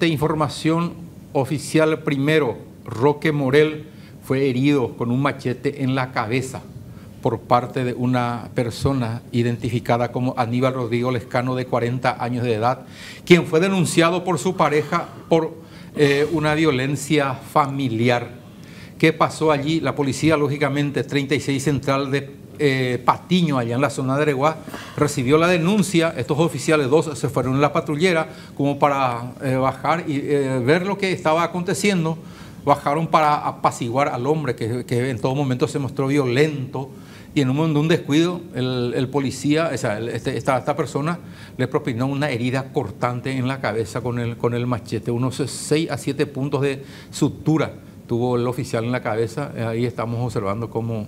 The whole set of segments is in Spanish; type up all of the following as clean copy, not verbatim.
Siguiente información oficial primero. Roque Morel fue herido con un machete en la cabeza por parte de una persona identificada como Aníbal Rodrigo Lescano, de 40 años de edad, quien fue denunciado por su pareja por una violencia familiar. ¿Qué pasó allí? La policía, lógicamente, 36 Central de Patiño, allá en la zona de Areguá, recibió la denuncia. Estos oficiales, dos, se fueron en la patrullera como para bajar y ver lo que estaba aconteciendo. Bajaron para apaciguar al hombre que en todo momento se mostró violento, y en un descuido el policía, o sea, esta persona le propinó una herida cortante en la cabeza con el machete, unos 6 a 7 puntos de sutura tuvo el oficial en la cabeza. Ahí estamos observando cómo...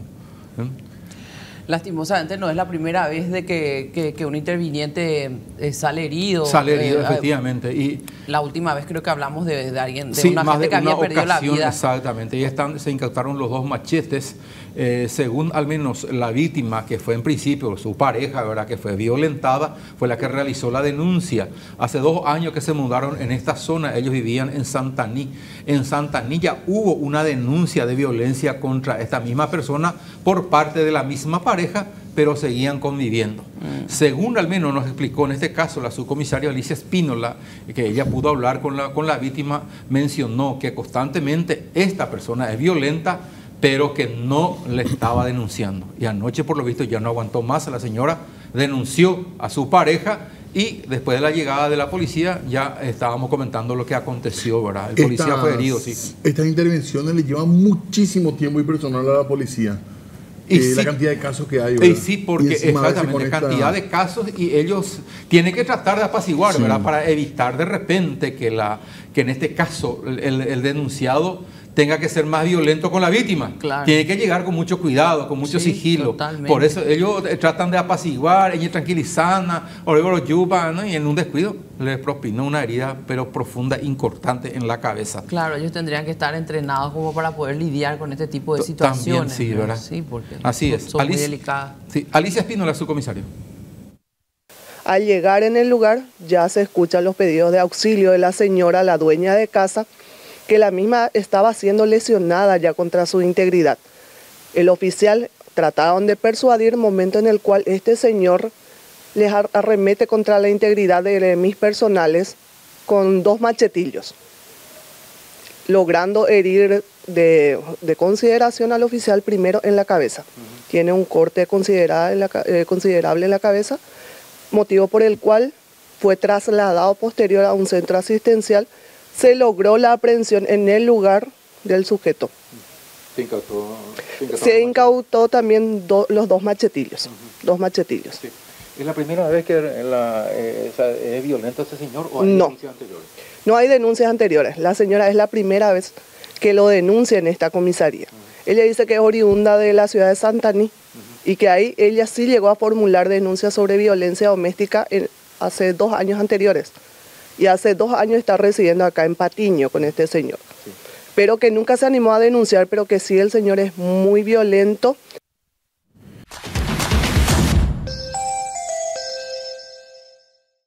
Lastimosamente no es la primera vez de que un interviniente sale herido. Sale herido, efectivamente. Y la última vez creo que hablamos de alguien, de sí, una gente que había perdido la vida. Exactamente. Y se incautaron los 2 machetes. Según al menos la víctima, que fue en principio su pareja, ¿verdad?, que fue violentada, fue la que realizó la denuncia. Hace 2 años que se mudaron en esta zona, ellos vivían en Santaní. En Santaní ya hubo una denuncia de violencia contra esta misma persona por parte de la misma pareja, pero seguían conviviendo. Según al menos nos explicó en este caso la subcomisaria Alicia Espínola, que ella pudo hablar con la víctima, mencionó que constantemente esta persona es violenta, pero que no le estaba denunciando. Y anoche, por lo visto, ya no aguantó más. La señora denunció a su pareja y después de la llegada de la policía ya estábamos comentando lo que aconteció, ¿verdad? El policía fue herido, sí. Estas intervenciones le llevan muchísimo tiempo y personal a la policía. Y sí, la cantidad de casos que hay, ¿verdad? Sí, porque exactamente, cantidad de casos, y ellos tienen que tratar de apaciguar, sí, ¿verdad?, para evitar de repente que en este caso el denunciado tenga que ser más violento con la víctima. Claro. Tiene que llegar con mucho cuidado, con mucho sigilo. Totalmente. Por eso ellos tratan de apaciguar, ellos tranquilizan, o luego lo yupan, ¿no? Y en un descuido les propinó una herida, pero profunda, importante en la cabeza. Claro, ellos tendrían que estar entrenados como para poder lidiar con este tipo de situaciones. También, sí, ¿verdad? Sí, porque así es. Son muy delicadas. Sí, Alicia Espínola, subcomisario. Al llegar en el lugar, ya se escuchan los pedidos de auxilio de la señora, la dueña de casa, que la misma estaba siendo lesionada ya contra su integridad. El oficial trataron de persuadir, momento en el cual este señor les arremete contra la integridad de mis personales con 2 machetillos, logrando herir de consideración al oficial primero en la cabeza. Tiene un corte considerable en la cabeza, motivo por el cual fue trasladado posterior a un centro asistencial. Se logró la aprehensión en el lugar del sujeto. Se incautó también los 2 machetillos. 2 machetillos. Sí. ¿Es la primera vez que es violento este señor o hay denuncias anteriores? No hay denuncias anteriores. La señora es la primera vez que lo denuncia en esta comisaría. Ella dice que es oriunda de la ciudad de Santaní y que ahí ella sí llegó a formular denuncias sobre violencia doméstica hace 2 años anteriores. Y hace 2 años está residiendo acá en Patiño con este señor. Sí. Pero que nunca se animó a denunciar, pero que sí el señor es muy violento.